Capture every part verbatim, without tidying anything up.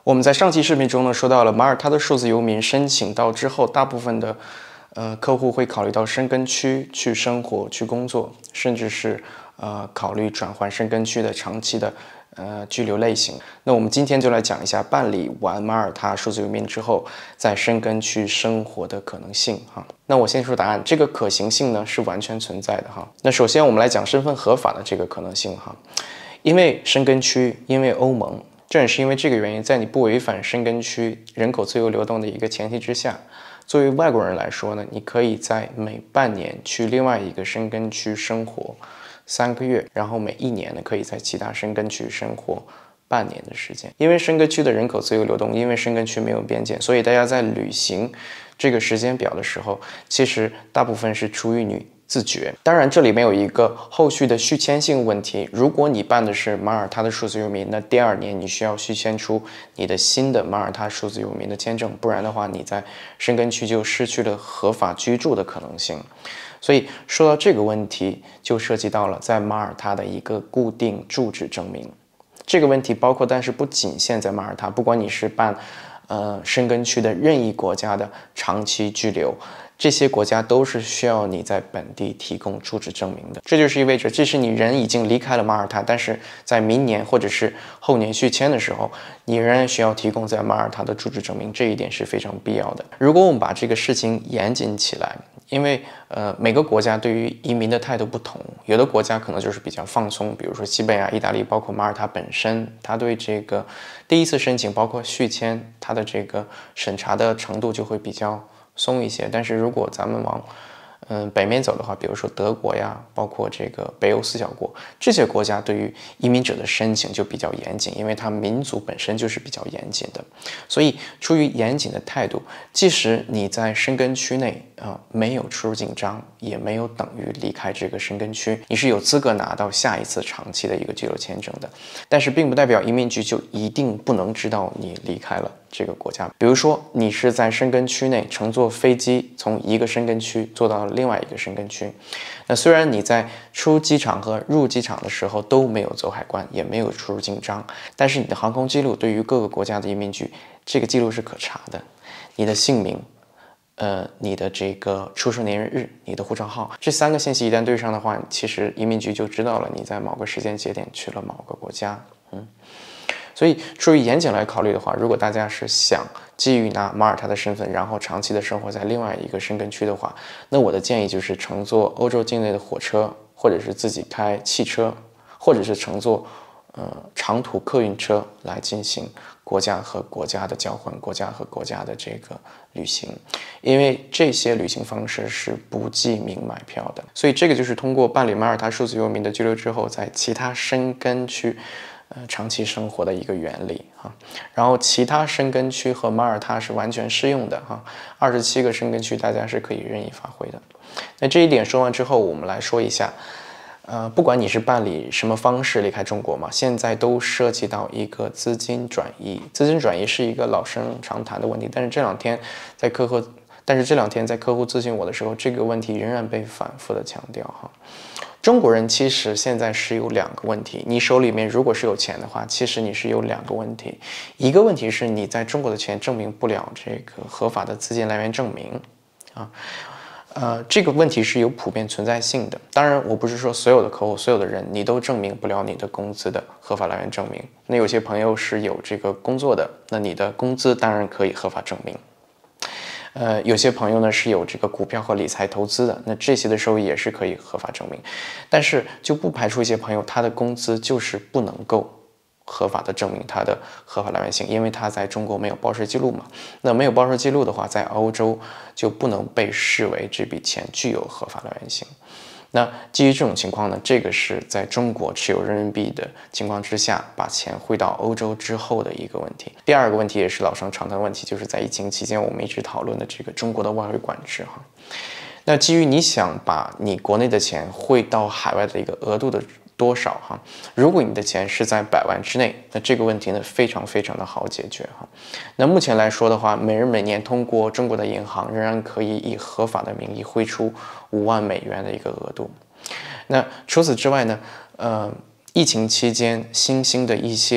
我们在上期视频中呢说到了马耳他的数字游民申请到之后，大部分的呃客户会考虑到申根区去生活、去工作，甚至是呃考虑转换申根区的长期的呃居留类型。那我们今天就来讲一下办理完马耳他数字游民之后，在申根区生活的可能性哈。那我先说答案，这个可行性呢是完全存在的哈。那首先我们来讲身份合法的这个可能性哈，因为申根区，因为欧盟。正是因为这个原因，在你不违反申根区人口自由流动的一个前提之下，作为外国人来说呢，你可以在每半年去另外一个申根区生活三个月，然后每一年呢可以在其他申根区生活半年的时间。因为申根区的人口自由流动，因为申根区没有边界，所以大家在履行这个时间表的时候，其实大部分是出于你自觉。当然这里面有一个后续的续签性问题，如果你办的是马耳他的数字游民，那第二年你需要续签出你的新的马耳他数字游民的签证，不然的话你在申根区就失去了合法居住的可能性。所以说到这个问题，就涉及到了在马耳他的一个固定住址证明。这个问题包括，但是不仅限在马耳他，不管你是办呃申根区的任意国家的长期居留，这些国家都是需要你在本地提供住址证明的。这就是意味着，即使你人已经离开了马耳他，但是在明年或者是后年续签的时候，你仍然需要提供在马耳他的住址证明，这一点是非常必要的。如果我们把这个事情严谨起来，因为呃每个国家对于移民的态度不同，有的国家可能就是比较放松，比如说西班牙、意大利，包括马耳他本身，它对这个第一次申请包括续签，它的这个审查的程度就会比较松一些。但是如果咱们往嗯北面走的话，比如说德国呀，包括这个北欧四小国，这些国家对于移民者的申请就比较严谨，因为它民族本身就是比较严谨的。所以出于严谨的态度，即使你在申根区内啊、呃、没有出入境章，也没有等于离开这个申根区，你是有资格拿到下一次长期的一个居留签证的。但是并不代表移民局就一定不能知道你离开了这个国家。比如说你是在申根区内乘坐飞机从一个申根区坐到另外一个申根区，那虽然你在出机场和入机场的时候都没有走海关，也没有出入境章，但是你的航空记录对于各个国家的移民局这个记录是可查的，你的姓名呃，你的这个出生年月日，你的护照号，这三个信息一旦对上的话，其实移民局就知道了你在某个时间节点去了某个国家。嗯，所以出于严谨来考虑的话，如果大家是想基于拿马耳他的身份，然后长期的生活在另外一个申根区的话，那我的建议就是乘坐欧洲境内的火车，或者是自己开汽车，或者是乘坐呃长途客运车来进行国家和国家的交换，国家和国家的这个旅行，因为这些旅行方式是不记名买票的。所以这个就是通过办理马耳他数字游民的居留之后，在其他申根区呃长期生活的一个原理哈。然后其他申根区和马耳他是完全适用的哈，二十七个申根区大家是可以任意发挥的。那这一点说完之后，我们来说一下呃，不管你是办理什么方式离开中国嘛，现在都涉及到一个资金转移。资金转移是一个老生常谈的问题，但是这两天在客户，但是这两天在客户咨询我的时候，这个问题仍然被反复的强调哈。中国人其实现在是有两个问题，你手里面如果是有钱的话，其实你是有两个问题。一个问题是你在中国的钱证明不了这个合法的资金来源证明啊。呃，这个问题是有普遍存在性的。当然，我不是说所有的客户、所有的人你都证明不了你的工资的合法来源证明。那有些朋友是有这个工作的，那你的工资当然可以合法证明。呃，有些朋友呢是有这个股票和理财投资的，那这些的收益也是可以合法证明。但是就不排除一些朋友他的工资就是不能够合法的证明它的合法来源性，因为他在中国没有报税记录嘛。那没有报税记录的话，在欧洲就不能被视为这笔钱具有合法来源性。那基于这种情况呢，这个是在中国持有人民币的情况之下，把钱汇到欧洲之后的一个问题。第二个问题也是老生常谈的问题，就是在疫情期间我们一直讨论的这个中国的外汇管制哈。那基于你想把你国内的钱汇到海外的一个额度的多少哈？如果你的钱是在百万之内，那这个问题呢非常非常的好解决哈。那目前来说的话，每人每年通过中国的银行仍然可以以合法的名义汇出五万美元的一个额度。那除此之外呢，呃，疫情期间新兴的一些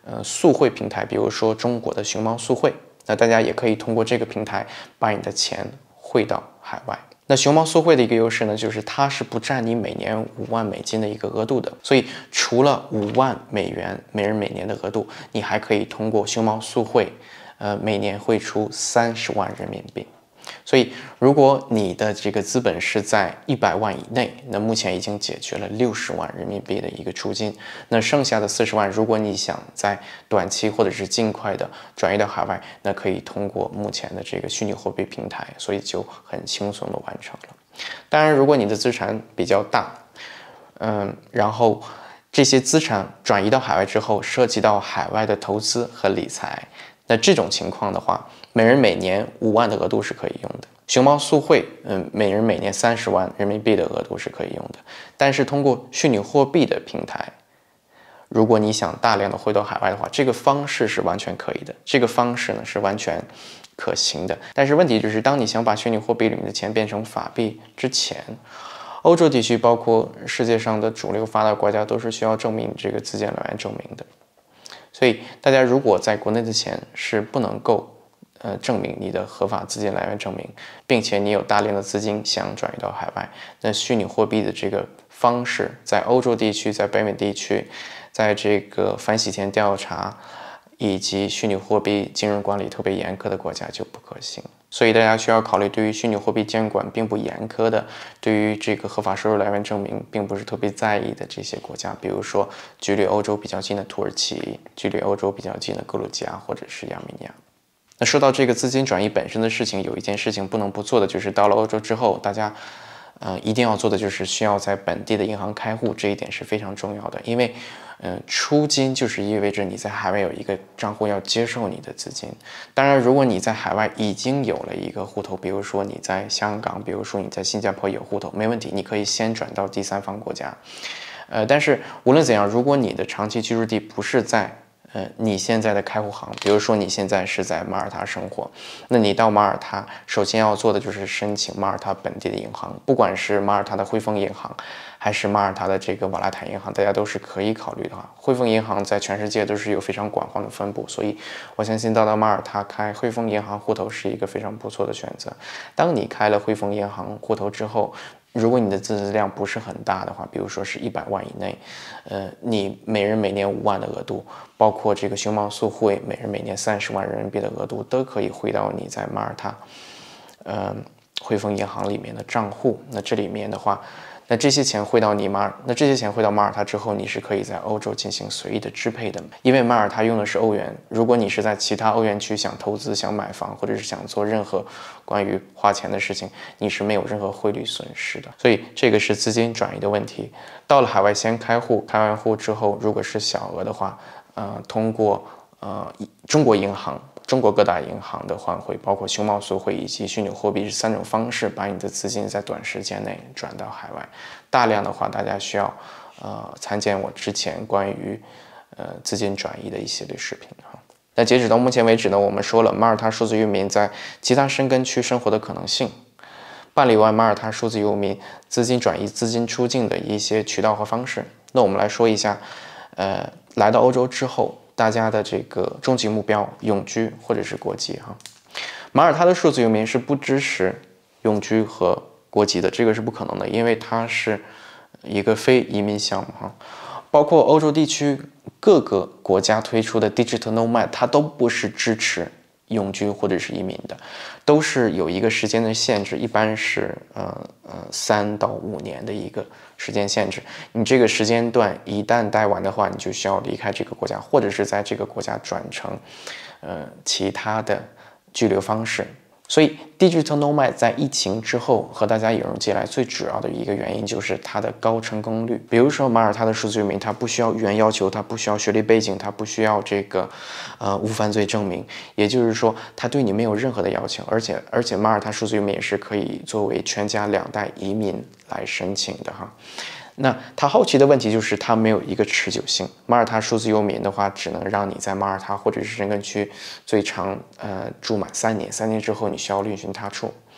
呃速汇平台，比如说中国的熊猫速汇，那大家也可以通过这个平台把你的钱汇到海外。那熊猫速汇的一个优势呢，就是它是不占你每年五万美金的一个额度的，所以除了五万美元每人每年的额度，你还可以通过熊猫速汇，呃，每年汇出三十万人民币。所以，如果你的这个资本是在一百万以内，那目前已经解决了六十万人民币的一个出金。那剩下的四十万，如果你想在短期或者是尽快的转移到海外，那可以通过目前的这个虚拟货币平台，所以就很轻松的完成了。当然，如果你的资产比较大，嗯，然后这些资产转移到海外之后，涉及到海外的投资和理财，那这种情况的话，每人每年五万的额度是可以用的。熊猫速汇，嗯，每人每年三十万人民币的额度是可以用的。但是通过虚拟货币的平台，如果你想大量的汇到海外的话，这个方式是完全可以的。这个方式呢是完全可行的。但是问题就是，当你想把虚拟货币里面的钱变成法币之前，欧洲地区包括世界上的主流发达国家都是需要证明这个资金来源证明的。所以大家如果在国内的钱是不能够呃证明你的合法资金来源证明，并且你有大量的资金想转移到海外，那虚拟货币的这个方式在欧洲地区、在北美地区，在这个反洗钱调查以及虚拟货币金融管理特别严苛的国家就不可行。所以大家需要考虑，对于虚拟货币监管并不严苛的，对于这个合法收入来源证明并不是特别在意的这些国家，比如说距离欧洲比较近的土耳其，距离欧洲比较近的格鲁吉亚或者是亚美尼亚。那说到这个资金转移本身的事情，有一件事情不能不做的，就是到了欧洲之后，大家呃一定要做的就是需要在本地的银行开户，这一点是非常重要的。因为嗯、呃，出金就是意味着你在海外有一个账户要接受你的资金。当然，如果你在海外已经有了一个户头，比如说你在香港，比如说你在新加坡有户头，没问题，你可以先转到第三方国家。呃，但是无论怎样，如果你的长期居住地不是在呃，你现在的开户行，比如说你现在是在马耳他生活，那你到马耳他，首先要做的就是申请马耳他本地的银行，不管是马耳他的汇丰银行，还是马耳他的这个瓦拉坦银行，大家都是可以考虑的哈。汇丰银行在全世界都是有非常广泛的分布，所以我相信到到马耳他开汇丰银行户头是一个非常不错的选择。当你开了汇丰银行户头之后，如果你的资质量不是很大的话，比如说是一百万以内，呃，你每人每年五万的额度，包括这个熊猫速汇每人每年三十万人民币的额度，都可以汇到你在马耳他，呃，汇丰银行里面的账户。那这里面的话，那这些钱汇到你马耳，那这些钱汇到马耳他之后，你是可以在欧洲进行随意的支配的，因为马耳他用的是欧元。如果你是在其他欧元区想投资、想买房，或者是想做任何关于花钱的事情，你是没有任何汇率损失的。所以这个是资金转移的问题。到了海外先开户，开完户之后，如果是小额的话，呃，通过呃中国银行。中国各大银行的换汇，包括熊猫速汇以及虚拟货币这三种方式，把你的资金在短时间内转到海外。大量的话，大家需要呃参见我之前关于呃资金转移的一系列视频哈。那截止到目前为止呢，我们说了马耳他数字游民在其他申根区生活的可能性，办理完马耳他数字游民资金转移、资金出境的一些渠道和方式。那我们来说一下，呃，来到欧洲之后，大家的这个终极目标，永居或者是国籍哈。马耳他的数字游民是不支持永居和国籍的，这个是不可能的，因为它是一个非移民项目哈。包括欧洲地区各个国家推出的 Digital Nomad， 它都不是支持永居或者是移民的，都是有一个时间的限制，一般是呃呃三到五年的一个时间限制。你这个时间段一旦待完的话，你就需要离开这个国家，或者是在这个国家转成呃其他的居留方式。所以 Digital Nomad 在疫情之后和大家引入进来，最主要的一个原因就是它的高成功率。比如说马耳他的数字游民，它不需要语言要求，它不需要学历背景，它不需要这个呃无犯罪证明，也就是说它对你没有任何的要求，而且而且马耳他数字游民也是可以作为全家两代移民来申请的哈。那它后期的问题就是它没有一个持久性。马耳他数字游民的话，只能让你在马耳他或者是申根区最长呃住满三年，三年之后你需要另寻他处。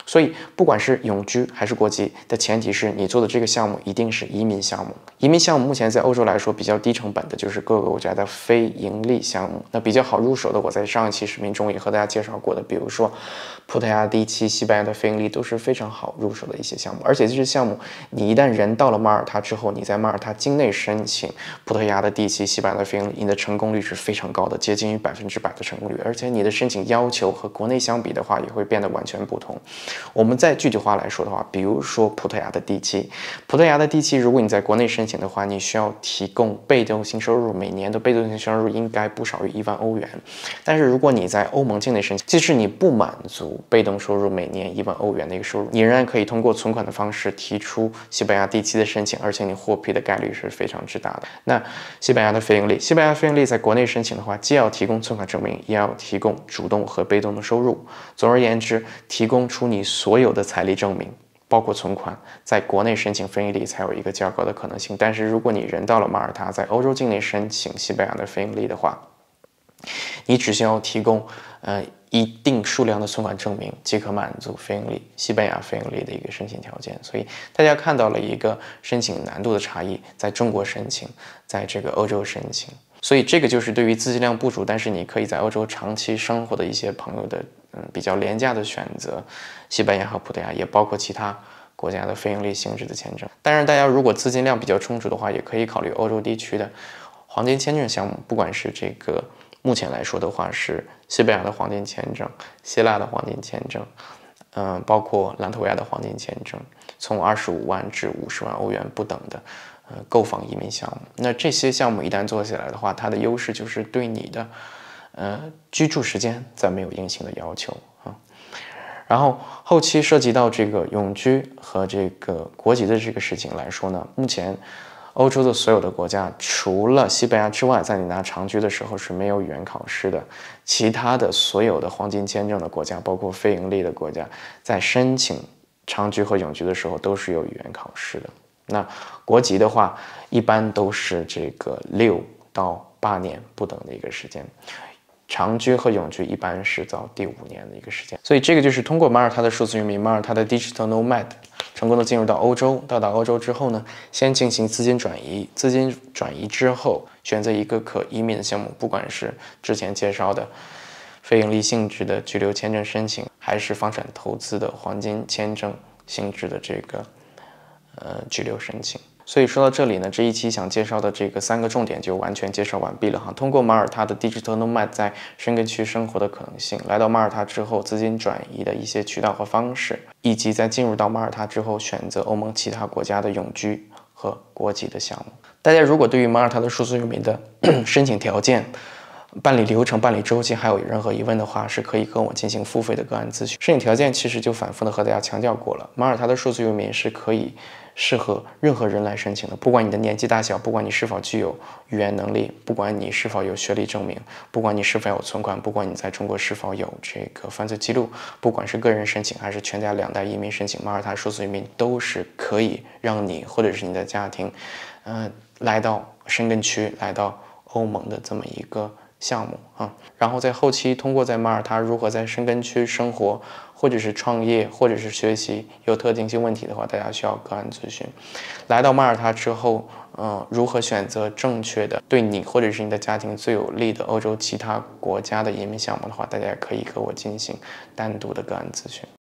所以，不管是永居还是国籍的前提是你做的这个项目一定是移民项目。移民项目目前在欧洲来说比较低成本的就是各个国家的非盈利项目。那比较好入手的，我在上一期视频中也和大家介绍过的，比如说葡萄牙第七、西班牙的非盈利都是非常好入手的一些项目。而且这些项目，你一旦人到了马耳他之后，你在马耳他境内申请葡萄牙的第七、西班牙的非盈利，你的成功率是非常高的，接近于百分之百的成功率。而且你的申请要求和国内相比的话，也会变得完全不同。我们再具体化来说的话，比如说葡萄牙的第七，葡萄牙的第七，如果你在国内申请的话，你需要提供被动性收入，每年的被动性收入应该不少于一万欧元。但是如果你在欧盟境内申请，即使你不满足被动收入每年一万欧元的一个收入，你仍然可以通过存款的方式提出西班牙第七的申请，而且你获批的概率是非常之大的。那西班牙的非盈利，西班牙非盈利在国内申请的话，既要提供存款证明，也要提供主动和被动的收入。总而言之，提供出你所有的财力证明，包括存款，在国内申请非盈利才有一个较高的可能性。但是如果你人到了马耳他，在欧洲境内申请西班牙的非盈利的话，你只需要提供呃一定数量的存款证明，即可满足非盈利西班牙非盈利的一个申请条件。所以大家看到了一个申请难度的差异，在中国申请，在这个欧洲申请。所以这个就是对于资金量不足，但是你可以在欧洲长期生活的一些朋友的嗯比较廉价的选择，西班牙和葡萄牙，也包括其他国家的非盈利性质的签证。当然，大家如果资金量比较充足的话，也可以考虑欧洲地区的黄金签证项目，不管是这个目前来说的话是西班牙的黄金签证、希腊的黄金签证，嗯、呃，包括兰特维亚的黄金签证，从二十五万至五十万欧元不等的。呃，购房移民项目，那这些项目一旦做起来的话，它的优势就是对你的呃居住时间再没有硬性的要求啊。然后后期涉及到这个永居和这个国籍的这个事情来说呢，目前欧洲的所有的国家，除了西班牙之外，在你拿长居的时候是没有语言考试的。其他的所有的黄金签证的国家，包括非盈利的国家，在申请长居和永居的时候都是有语言考试的。那国籍的话，一般都是这个六到八年不等的一个时间，长居和永居一般是到第五年的一个时间。所以这个就是通过马耳他的数字游民，马耳他的 Digital Nomad 成功的进入到欧洲。到达欧洲之后呢，先进行资金转移，资金转移之后选择一个可移民的项目，不管是之前介绍的非盈利性质的居留签证申请，还是房产投资的黄金签证性质的这个呃，居留申请。所以说到这里呢，这一期想介绍的这个三个重点就完全介绍完毕了哈。通过马耳他的 Digital Nomad 在申根区生活的可能性，来到马耳他之后资金转移的一些渠道和方式，以及在进入到马耳他之后选择欧盟其他国家的永居和国籍的项目。大家如果对于马耳他的数字游民的申请条件、办理流程、办理周期还有任何疑问的话，是可以跟我进行付费的个案咨询。申请条件其实就反复的和大家强调过了，马耳他的数字游民是可以适合任何人来申请的，不管你的年纪大小，不管你是否具有语言能力，不管你是否有学历证明，不管你是否有存款，不管你在中国是否有这个犯罪记录，不管是个人申请还是全家两代移民申请，马耳他数字游民都是可以让你或者是你的家庭，呃，来到申根区，来到欧盟的这么一个项目啊，然后在后期通过在马耳他如何在申根区生活，或者是创业，或者是学习有特定性问题的话，大家需要个案咨询。来到马耳他之后，嗯，如何选择正确的对你或者是你的家庭最有利的欧洲其他国家的移民项目的话，大家也可以和我进行单独的个案咨询。